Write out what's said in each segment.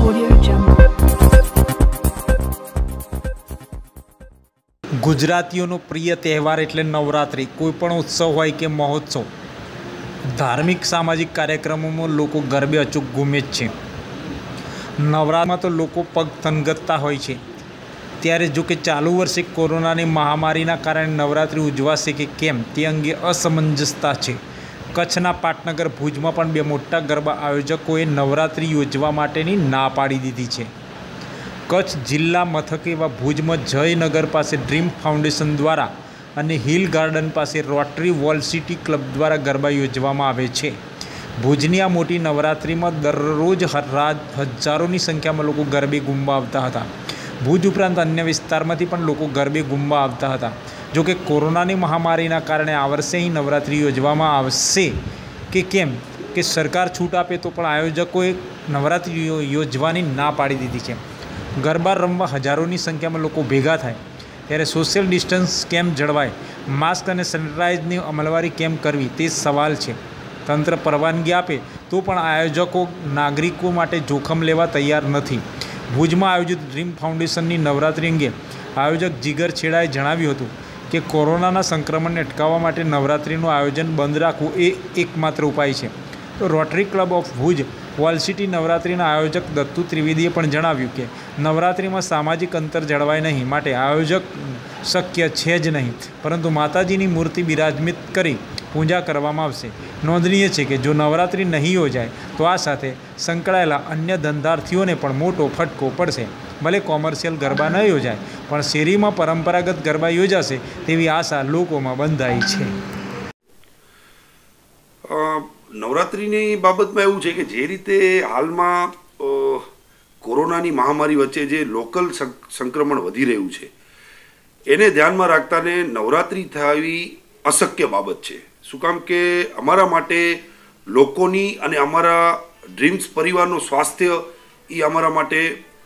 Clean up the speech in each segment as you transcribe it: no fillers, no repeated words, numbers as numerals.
ગુજરાતીઓનો પ્રિય તહેવાર એટલે નવરાત્રિ। કોઈપણ ઉત્સવ હોય કે મહોત્સવ, ધાર્મિક સામાજિક કાર્યક્રમોમાં લોકો ગરબે અચૂક ઘૂમે જ છે। નવરાત્રિમાં તો લોકો પગ થનગતતા હોય છે। ત્યારે જો કે ચાલુ વર્ષે કોરોનાની મહામારીના કારણે નવરાત્રિ ઉજવાશે કે કેમ તે અંગે અસમંજસતા છે। કચ્છના પાટનગર ભુજમાં પણ બે મોટા ગરબા આયોજકોએ નવરાત્રિ યોજવા માટેની ના પાડી દીધી છે। કચ્છ જિલ્લા મથકે એવા ભુજમાં જયનગર પાસે ડ્રીમ ફાઉન્ડેશન દ્વારા અને હિલ ગાર્ડન પાસે રોટરી વોલ સિટી ક્લબ દ્વારા ગરબા યોજવામાં આવે છે। ભુજની આ મોટી નવરાત્રિમાં દરરોજ હજારોની સંખ્યામાં લોકો ગરબે ઘૂમવા આવતા હતા। ભુજ ઉપરાંત અન્ય વિસ્તારમાંથી પણ લોકો ગરબે ઘૂમવા આવતા હતા। જોકે કોરોનાની મહામારીના કારણે આ વર્ષે અહીં નવરાત્રિ યોજવામાં આવશે કે કેમ કે સરકાર છૂટ આપે તો પણ આયોજકોએ નવરાત્રિ યોજવાની ના પાડી દીધી છે। ગરબા રમવા હજારોની સંખ્યામાં લોકો ભેગા થાય ત્યારે સોશિયલ ડિસ્ટન્સ કેમ જળવાય, માસ્ક અને સેનિટાઇઝની અમલવારી કેમ કરવી તે સવાલ છે। તંત્ર પરવાનગી આપે તો પણ આયોજકો નાગરિકો માટે જોખમ લેવા તૈયાર નથી। ભુજમાં આયોજિત ડ્રીમ ફાઉન્ડેશનની નવરાત્રિ અંગે આયોજક જીગર છેડાએ જણાવ્યું હતું કે કોરોનાના સંક્રમણને અટકાવવા માટે નવરાત્રિનું આયોજન બંધ રાખવું એ એકમાત્ર ઉપાય છે। તો rotary club of Bhuj wall city નવરાત્રિના આયોજક દત્તુ ત્રિવેદીએ પણ જણાવ્યું કે નવરાત્રિમાં સામાજિક અંતર જળવાય નહીં, માટે આયોજક શક્ય છે જ નહીં, પરંતુ માતાજીની મૂર્તિ બિરાજમિત કરી પૂજા કરવામાં આવશે। નોંધનીય છે કે જો નવરાત્રિ નહીં યોજાય તો આ સાથે સંકળાયેલા અન્ય ધંધાર્થીઓને પણ મોટો ફટકો પડશે। ભલે કોમર્શિયલ ગરબા ન યોજાય પણ શેરીમાં પરંપરાગત ગરબા યોજાશે તેવી આશા લોકોમાં બંધાઈ છે। નવરાત્રિની બાબતમાં એવું છે કે જે રીતે હાલમાં કોરોનાની મહામારી વચ્ચે જે લોકલ સંક્રમણ વધી રહ્યું છે એને ધ્યાનમાં રાખતાને નવરાત્રિ થવી અશક્ય બાબત છે। શું કામ કે અમારા માટે લોકોની અને અમારા ડ્રીમ્સ પરિવારનું સ્વાસ્થ્ય એ અમારા માટે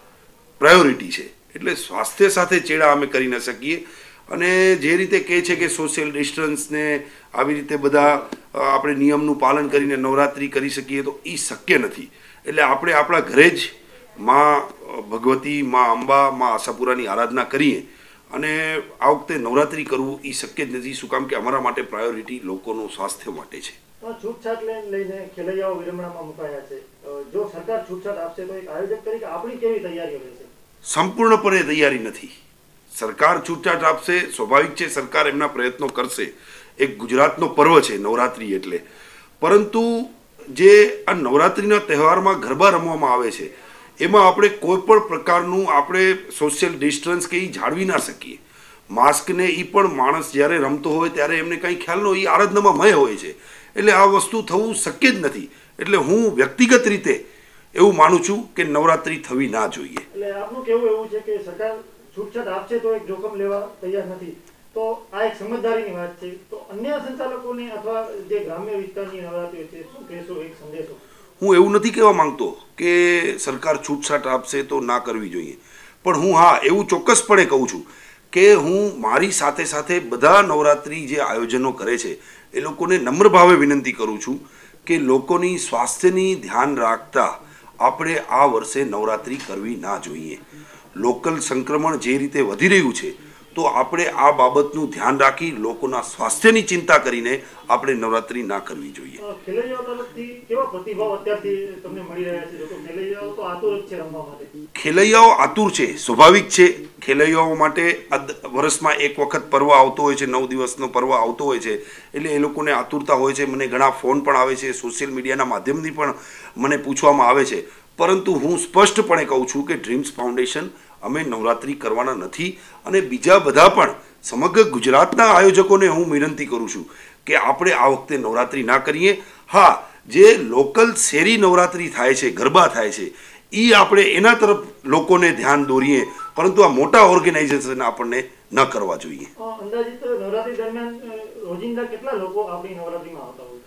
પ્રાયોરિટી છે, એટલે સ્વાસ્થ્ય સાથે ચેડા અમે કરી ન શકીએ। અને જે રીતે કહે છે કે સોશિયલ ડિસ્ટન્સને આવી રીતે બધા આપણે નિયમનું પાલન કરીને નવરાત્રિ કરી શકીએ તો એ શક્ય નથી। એટલે આપણે આપણા ઘરે જ માં ભગવતી, માં અંબા, માં આશાપુરાની આરાધના કરીએ અને આ વખતે નવરાત્રિ કરવું એ શક્ય જ નથી। શું કામ કે અમારા માટે પ્રાયોરિટી લોકોનું સ્વાસ્થ્ય માટે છે। છૂટછાટ લઈને ખેલૈયાઓ વિરમણામાં મુકાયા છે। જો સરકાર છૂટછાટ આપશે તો એક આયોજક તરીકે આપણી કેવી તૈયારીઓ રહેશે? સંપૂર્ણપણે તૈયારી નથી। સરકાર છૂટછાટ આપશે, સ્વાભાવિક છે, સરકાર એમના પ્રયત્નો કરશે। એક ગુજરાતનો પર્વ છે નવરાત્રિ એટલે, પરંતુ જે આ નવરાત્રિના તહેવારમાં ગરબા રમવામાં આવે છે એમાં આપણે કોઈ પણ પ્રકારનું આપણે સોશિયલ ડિસ્ટન્સ કે એ જાળવી ના શકીએ। માસ્કને એ પણ માણસ જ્યારે રમતો હોય ત્યારે એમને કંઈ ખ્યાલ ન હોય, એ આરાધનામાં મય હોય છે, એટલે આ વસ્તુ થવું શક્ય જ નથી। એટલે હું વ્યક્તિગત રીતે એવું માનું છું કે નવરાત્રિ થવી ના જોઈએ। એટલે આપનું કેવું એવું છે કે સરકાર છૂટછાટ આપશે તો એક જોખમ લેવા તૈયાર નથી, તો આ એક સમજદારીની વાત છે। તો અન્ય સંચાલકોને અથવા જે ગ્રામ્ય વિસ્તારની નવરાત્રિ છે શું કહેશો, એક સંદેશો? હું એવું નથી કહેવા માંગતો કે સરકાર છૂટછાટ આપશે તો ના કરવી જોઈએ, પણ હું હા એવું ચોક્કસપણે કહું છું કે હું મારી સાથે સાથે બધા નવરાત્રિ જે આયોજનો કરે છે એ લોકોને નમ્ર ભાવે વિનંતી કરું છું કે લોકોની સ્વાસ્થ્યની ધ્યાન રાખતા આપણે આ વર્ષે નવરાત્રિ કરવી ના જોઈએ। લોકલ સંક્રમણ જે રીતે વધી રહ્યું છે તો આપણે આ બાબતનું ધ્યાન રાખી લોકોના સ્વાસ્થ્યની ચિંતા કરીને આપણે નવરાત્રિ ના કરવી જોઈએ। ખેલૈયાઓ તરફથી કેવા પ્રતિભાવ અત્યારથી તમને મળી રહ્યા છે? લોકો ખેલૈયાઓ તો આતુર જ છે રમવા માટે। ખેલૈયાઓ આતુર છે, સ્વાભાવિક છે। ખેલૈયાઓ માટે વર્ષમાં એક વખત પર્વ આવતો હોય છે, 9 દિવસનો પર્વ આવતો હોય છે, એટલે એ લોકોને આતુરતા હોય છે। મને ઘણા ફોન પણ આવે છે, સોશિયલ મીડિયાના માધ્યમથી પણ મને પૂછવામાં આવે છે, પરંતુ હું સ્પષ્ટપણે કહું છું કે ડ્રીમ્સ ફાઉન્ડેશન અમે નવરાત્રિ કરવાના નથી। અને બીજા બધા પણ સમગ્ર ગુજરાતના આયોજકોને હું વિનંતી કરું છું કે આપણે આ વખતે નવરાત્રિ ના કરીએ। હા, જે લોકલ શેરી નવરાત્રિ થાય છે, ગરબા થાય છે, એ આપણે એના તરફ લોકોને ધ્યાન દોરીએ, પરંતુ આ મોટા ઓર્ગેનાઇઝેશન આપણને ન કરવા જોઈએ। અંદાજિત નવરાત્રિ દરમિયાન રોજિંદા કેટલા લોકો આપણી નવરાત્રિમાં આવતા હોય?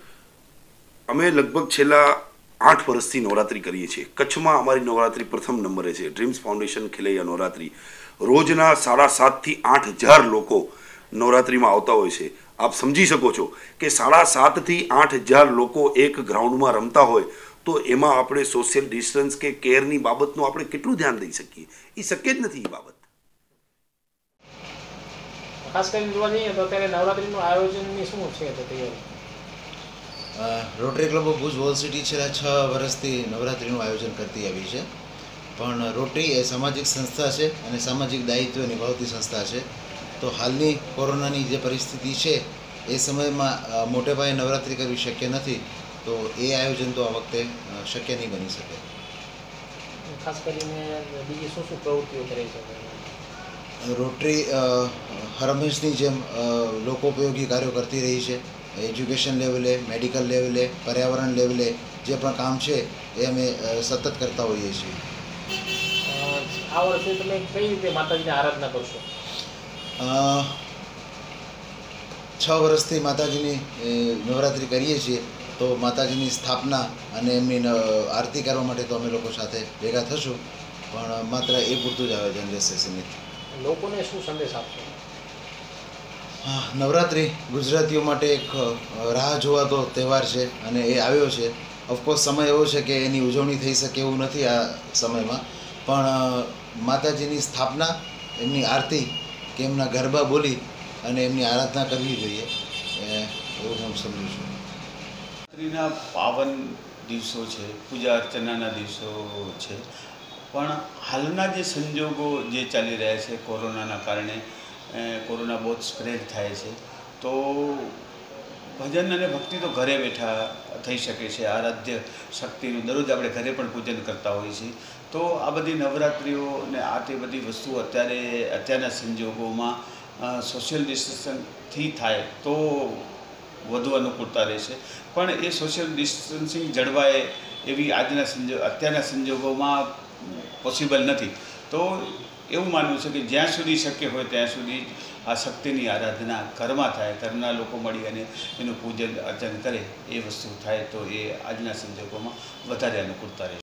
અમે લગભગ છેલ્લા 8 વર્ષથી નવરાત્રિ કરીએ છીએ। કચ્છમાં અમારી નવરાત્રિ પ્રથમ નંબરે છે। ડ્રીમ્સ ફાઉન્ડેશન ખેલૈયા નવરાત્રિ રોજના 7,500 થી 8,000 લોકો નવરાત્રિમાં આવતા હોય છે। આપ સમજી શકો છો કે 7,500 થી 8,000 લોકો એક ગ્રાઉન્ડમાં રમતા હોય તો એમાં આપણે સોશિયલ ડિસ્ટન્સ કે કેરની બાબતનું આપણે કેટલું ધ્યાન દઈ શકીએ? એ શક્ય જ નથી એ બાબત. ખાસ કરીને જોવા જઈએ તો અત્યારે નવરાત્રીનું આયોજનની શું છે તો તૈયારી? Rotary club of Bhuj wall city છેલ્લા 6 વર્ષથી નવરાત્રિનું આયોજન કરતી આવી છે. પણ રોટરી એ સામાજિક સંસ્થા છે અને સામાજિક દાયિત્વ નિભાવતી સંસ્થા છે. તો હાલની કોરોનાની જે પરિસ્થિતિ છે એ સમયમાં મોટે પાયે નવરાત્રિ કરવી શક્ય નથી. તો એ આયોજન તો આ વખતે શક્ય નહીં બની શકે. ખાસ કરીને બીજી શું શું પ્રવૃત્તિઓ કરે છે રોટરી? હર હંમેશની જેમ લોકોપયોગી કાર્યો કરતી રહી છે. એજ્યુકેશન લેવલે, મેડિકલ લેવલે, પર્યાવરણ લેવલે જે પણ કામ છે એ અમે સતત કરતા હોઈએ છીએ. આ વર્ષે તમે કઈ રીતે માતાજીની આરાધના કરશો? 6 વર્ષથી માતાજીની નવરાત્રિ કરીએ છીએ. તો માતાજીની સ્થાપના અને એમની આરતી કરવા માટે તો અમે લોકો સાથે ભેગા થશું. પણ માત્ર એ પૂરતું જ આયોજન રહેશે સીમિત. લોકોને શું સંદેશ આપશો? નવરાત્રિ ગુજરાતીઓ માટે એક રાહ જોવાતો તહેવાર છે અને એ આવ્યો છે. ઓફકોર્સ સમય એવો છે કે એની ઉજવણી થઈ શકે એવું નથી આ સમયમાં. પણ માતાજીની સ્થાપના, એમની આરતી કે એમના ગરબા બોલી અને એમની આરાધના કરવી જોઈએ એવું હું સમજું છું. નવરાત્રિના પાવન દિવસો છે, પૂજા અર્ચનાના દિવસો છે. પણ હાલના જે સંજોગો જે ચાલી રહ્યા છે કોરોનાના કારણે, કોરોના બહુ સ્પ્રેડ થાય છે, તો ભજન અને ભક્તિ તો ઘરે બેઠા થઈ શકે છે. આરાધ્ય શક્તિનું દરરોજ આપણે ઘરે પણ પૂજન કરતા હોઈએ છીએ. તો આ બધી નવરાત્રિઓ અને આ તે બધી વસ્તુઓ અત્યારના સંજોગોમાં સોશિયલ ડિસ્ટન્સથી થાય તો વધુ અનુકૂળતા રહેશે. પણ એ સોશિયલ ડિસ્ટન્સિંગ જળવાય એવી અત્યારના સંજોગોમાં પોસિબલ નથી. તો એવું માનવું છે કે જ્યાં સુધી શક્ય હોય ત્યાં સુધી આ શક્તિની આરાધના ઘરમાં થાય, ઘરના લોકો મળી અને એનું પૂજન અર્ચન કરે, એ વસ્તુ થાય તો એ આજના સંજોગોમાં વધારે અનુકૂળતા રહેશે.